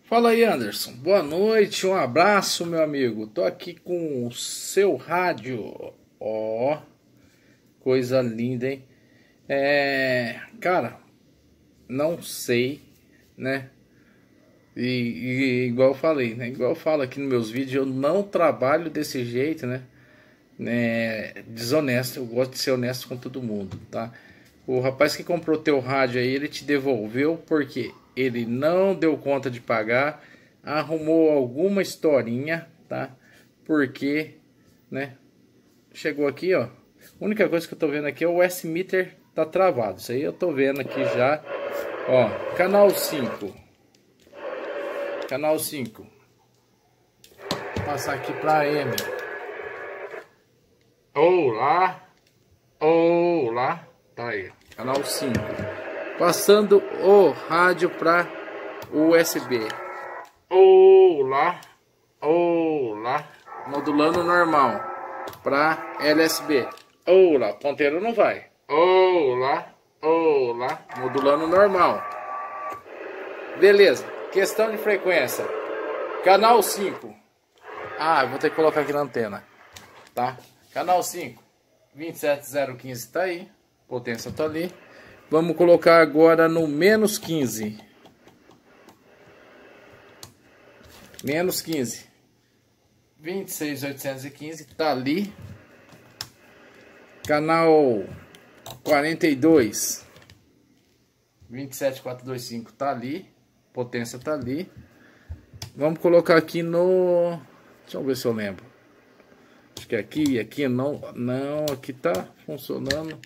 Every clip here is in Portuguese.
Fala aí, Anderson. Boa noite, um abraço, meu amigo. Tô aqui com o seu rádio. Ó, coisa linda, hein? Cara, não sei, né? E igual eu falei, né? Igual eu falo aqui nos meus vídeos, eu não trabalho desse jeito, né? Desonesto, eu gosto de ser honesto com todo mundo, tá? O rapaz que comprou teu rádio aí, ele te devolveu porque ele não deu conta de pagar, arrumou alguma historinha, tá? Porque, né? Chegou aqui, ó. A única coisa que eu tô vendo aqui é o S-Meter tá travado. Isso aí eu tô vendo aqui já. Ó, canal 5. Canal 5. Vou passar aqui pra M. Olá. Olá. Tá aí, canal 5. Passando o rádio para USB. Olá. Olá. Modulando normal para LSB. Olá, ponteiro não vai. Olá. Olá. Modulando normal. Beleza. Questão de frequência. Canal 5. Ah, vou ter que colocar aqui na antena. Tá? Canal 5. 27015 tá aí. Potência tá ali. Vamos colocar agora no menos 15. Menos 15. 26815 tá ali. Canal 42. 27425 tá ali. Potência tá ali. Vamos colocar aqui no... Deixa eu ver se eu lembro. Acho que aqui não, aqui tá funcionando.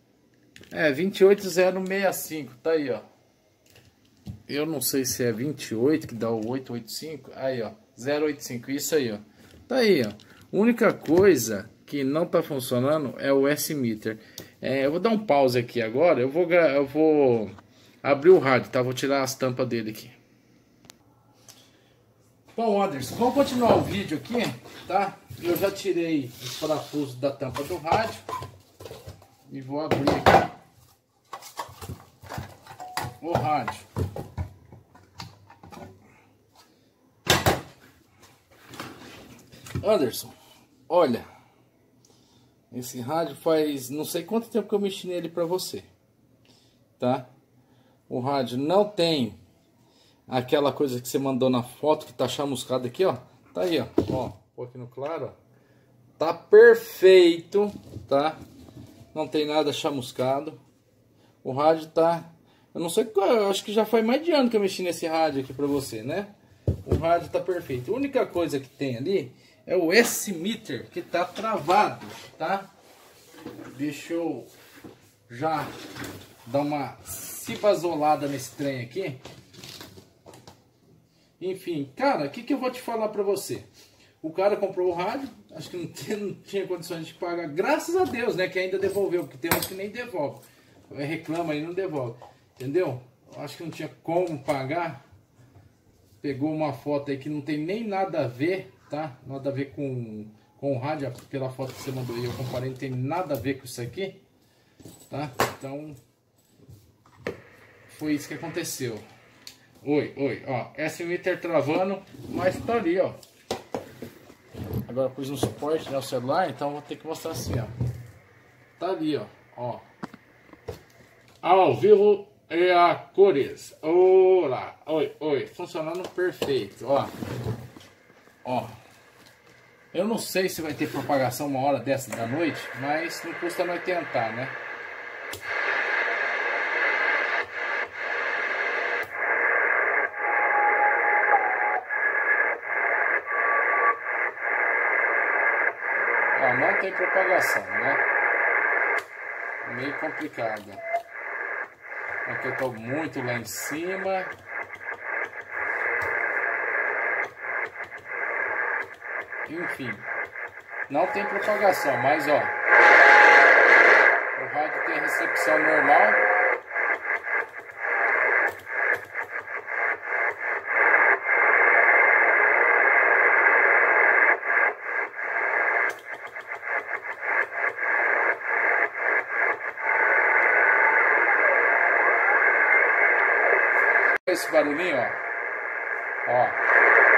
28065, tá aí, ó. Eu não sei se é 28 que dá o 885. Aí, ó, 085, isso aí, ó. Tá aí, ó. Única coisa que não tá funcionando é o S-Meter. Eu vou dar um pause aqui agora. Eu vou abrir o rádio, tá? Vou tirar as tampas dele aqui. Bom, Anderson, vamos continuar o vídeo aqui, tá? Eu já tirei os parafusos da tampa do rádio e vou abrir aqui o rádio. Anderson, olha, esse rádio faz não sei quanto tempo que eu mexi nele pra você, tá? O rádio não tem aquela coisa que você mandou na foto que tá chamuscado aqui, ó. Tá aí, ó. Ó, pô, aqui no claro, ó. Tá perfeito, tá? Não tem nada chamuscado. O rádio tá... Eu não sei, eu acho que já faz mais de ano que eu mexi nesse rádio aqui pra você, né? O rádio tá perfeito. A única coisa que tem ali é o S-Meter que tá travado, tá? Deixa eu já dar uma cibazolada nesse trem aqui. Enfim, cara, o que eu vou te falar pra você? O cara comprou o rádio, acho que não tinha condições de pagar, graças a Deus, né, que ainda devolveu, porque tem uns que nem devolve. Reclama e não devolve, entendeu? Acho que não tinha como pagar. Pegou uma foto aí que não tem nem nada a ver, tá? Nada a ver com o rádio, pela foto que você mandou aí, eu comparei, não tem nada a ver com isso aqui, tá? Então, foi isso que aconteceu. Oi, ó, S-Meter travando, mas tá ali, ó. Agora pus no suporte, né, o celular, então vou ter que mostrar assim, ó. Tá ali, ó. Ao vivo e a cores. Olá, oi, funcionando perfeito, ó. Eu não sei se vai ter propagação uma hora dessa da noite, mas não custa nós tentar, né? Ó, não tem propagação, né? Meio complicado. Aqui eu tô muito lá em cima. Enfim, não tem propagação, mas ó, o rádio tem recepção normal. Esse barulhinho, ó. Ó.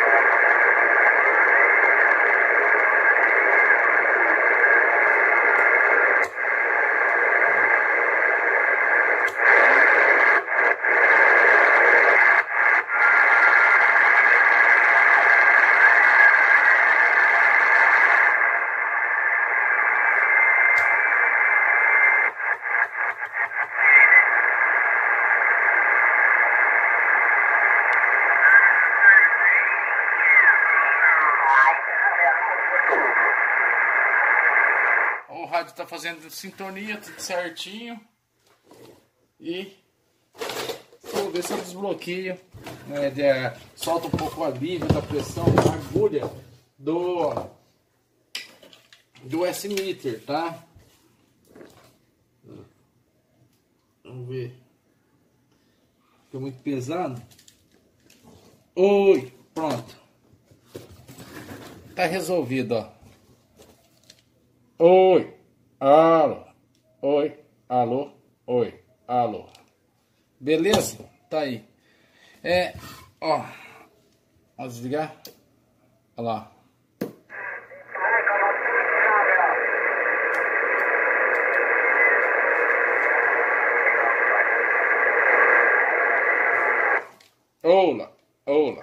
O rádio tá fazendo sintonia, tudo certinho. E vou ver se eu desbloqueio, né, solta um pouco o alívio da pressão da agulha do S-meter, tá? Vamos ver. Ficou muito pesado. Oi, pronto. Tá resolvido, ó. Oi, alô, oi, alô, oi, alô. Beleza? Tá aí. Ó. Vamos desligar? Olha lá. Olá, olá.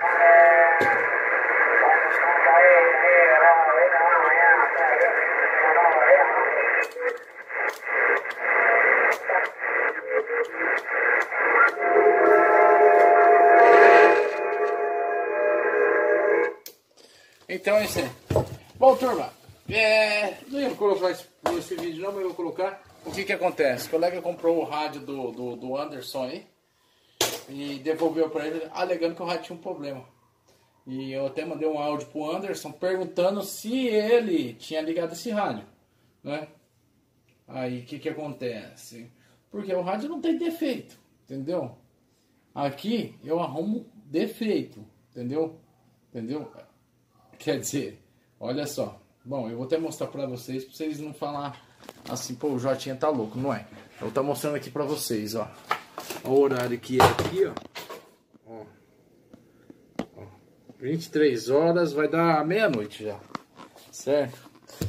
Então é isso aí. Bom, turma, não ia colocar esse vídeo não, mas eu vou colocar. O que acontece? O colega comprou o rádio do Anderson aí e devolveu para ele, alegando que o rádio tinha um problema. E eu até mandei um áudio pro Anderson perguntando se ele tinha ligado esse rádio, né? Aí o que acontece? Porque o rádio não tem defeito, entendeu? Aqui eu arrumo defeito, entendeu? Entendeu? Quer dizer, olha só. Bom, eu vou até mostrar pra vocês não falar assim, pô, o Jotinha tá louco, não é? Eu vou estar mostrando aqui pra vocês, ó. O horário que é aqui, ó. 23 horas, vai dar meia-noite já, certo?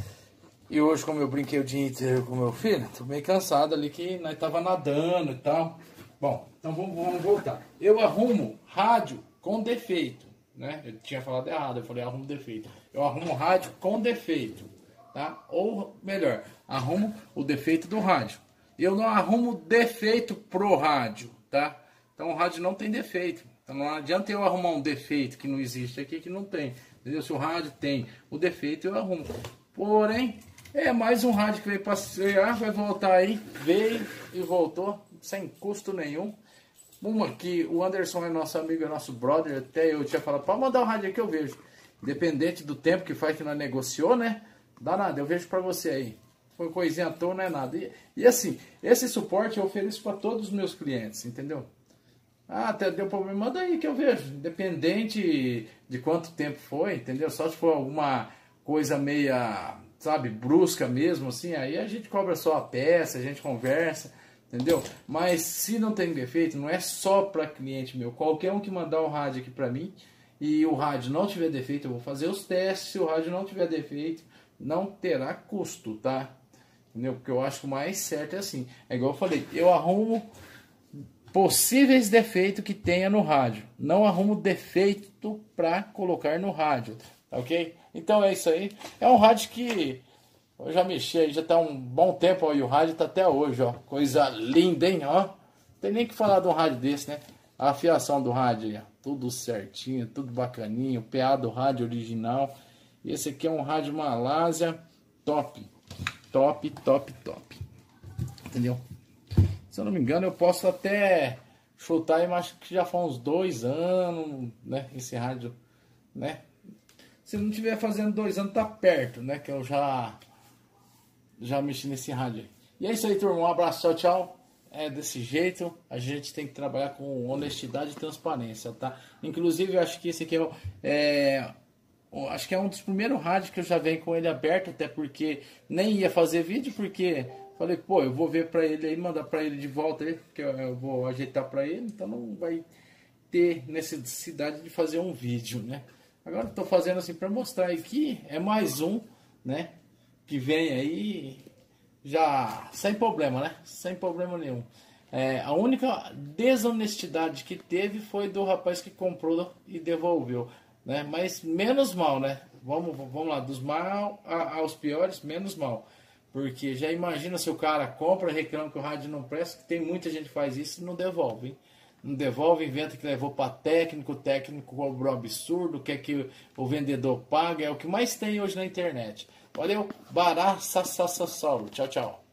E hoje, como eu brinquei o dia inteiro com meu filho, tô meio cansado ali que nós tava nadando e tal. Bom, então vamos voltar. Eu arrumo rádio com defeito, né? Eu tinha falado errado, eu falei arrumo defeito. Eu arrumo rádio com defeito, tá? Ou melhor, arrumo o defeito do rádio. Eu não arrumo defeito pro rádio, tá? Então o rádio não tem defeito. Então não adianta eu arrumar um defeito que não existe aqui, que não tem. Entendeu? Se o rádio tem o defeito, eu arrumo. Porém, é mais um rádio que veio passear, vai voltar aí. Veio e voltou, sem custo nenhum. Uma que o Anderson é nosso amigo, é nosso brother, até eu tinha falado, pode mandar o rádio aí que eu vejo. Independente do tempo que faz que nós negociou, né? Dá nada, eu vejo pra você aí. Foi coisinha à toa, não é nada. E assim, esse suporte eu ofereço para todos os meus clientes, entendeu? Ah, até deu problema, manda aí que eu vejo. Independente de quanto tempo foi, entendeu? Só se for alguma coisa meia, sabe, brusca mesmo, assim, aí a gente cobra só a peça, a gente conversa, entendeu? Mas se não tem defeito, não é só para cliente meu. Qualquer um que mandar o rádio aqui para mim e o rádio não tiver defeito, eu vou fazer os testes. Se o rádio não tiver defeito, não terá custo, tá? Entendeu? Porque eu acho que o mais certo é assim. É igual eu falei, eu arrumo possíveis defeitos que tenha no rádio. Não arrumo defeito para colocar no rádio, tá ok? Então é isso aí. É um rádio que eu já mexi aí, já tá um bom tempo, ó, e o rádio tá até hoje, ó. Coisa linda, hein, ó. Não tem nem que falar de um rádio desse, né? A afiação do rádio aí, ó. Tudo certinho, tudo bacaninho. O PA do rádio original. E esse aqui é um rádio Malásia top. Top, top, top. Entendeu? Se eu não me engano, eu posso até chutar, eu acho que já faz uns 2 anos, né? Esse rádio, né? Se não tiver fazendo 2 anos, tá perto, né? Que eu já mexi nesse rádio aí. E é isso aí, turma. Um abraço, tchau, tchau. É desse jeito, a gente tem que trabalhar com honestidade e transparência, tá? Inclusive, eu acho que esse aqui acho que é um dos primeiros rádios que eu já venho com ele aberto, até porque nem ia fazer vídeo, porque falei, pô, eu vou ver pra ele aí, mandar pra ele de volta aí, que eu vou ajeitar pra ele, então não vai ter necessidade de fazer um vídeo, né? Agora estou fazendo assim para mostrar aqui, é mais um, né? Que vem aí já sem problema, né? Sem problema nenhum. A única desonestidade que teve foi do rapaz que comprou e devolveu, né? Mas menos mal, né? Vamos lá, dos mal aos piores, menos mal. Porque já imagina se o cara compra, reclama que o rádio não presta, que tem muita gente que faz isso e não devolve, hein? Não devolve, inventa que levou para técnico, o técnico cobrou um absurdo, quer que o vendedor pague, é o que mais tem hoje na internet. Valeu, Bará, Tchau, tchau.